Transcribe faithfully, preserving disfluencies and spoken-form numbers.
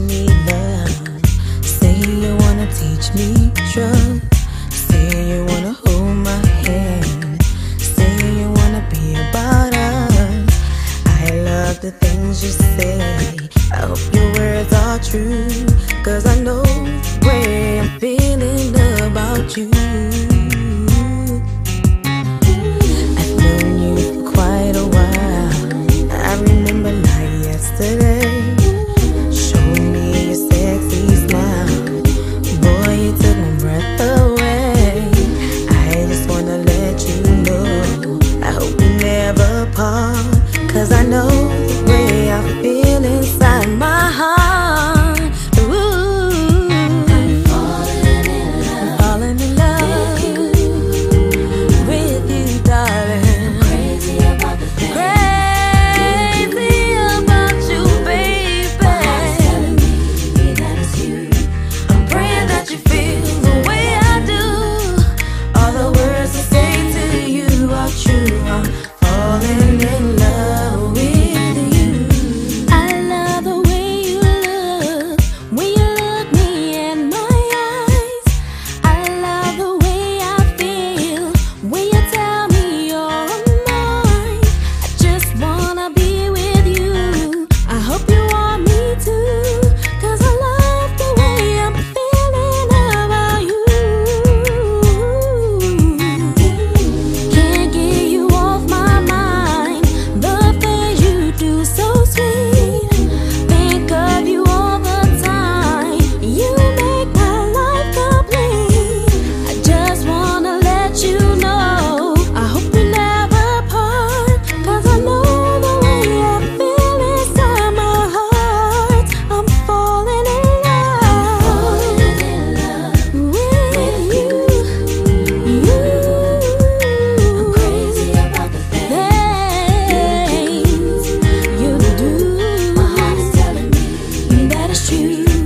me love. Say you wanna teach me trust. Say you wanna hold my hand. Say you wanna be about us. I love the things you say. I hope your words are true, 'cause I know the way I'm feeling about you. I've known you for quite a while. I remember like yesterday. Show me your sexy smile. Boy, you took my breath away. I just wanna let you know I hope we never part, 'cause I know the way I feel inside my heart. Ooh, I'm falling in love, falling in love with you, with you, darling. I'm crazy about the thing, crazy about you, baby. My heart's telling me that it's you. I'm praying that you feel the way I do. All the words I say to you are true. I'm falling in love with you. I love the way you look when you look me in my eyes. I love the way I feel when you tell me you're mine. I just wanna be with you. I hope you want me too, 'cause I love the way I'm feeling about you. Can't get you off my mind. The things you do so sweet. Think of you all the time. You make my life complete. I just wanna let you know I hope we never part, 'cause I know the way I feel inside my heart. I'm falling in love, with you. You, I'm crazy about the things you do. My heart is telling me that it's true.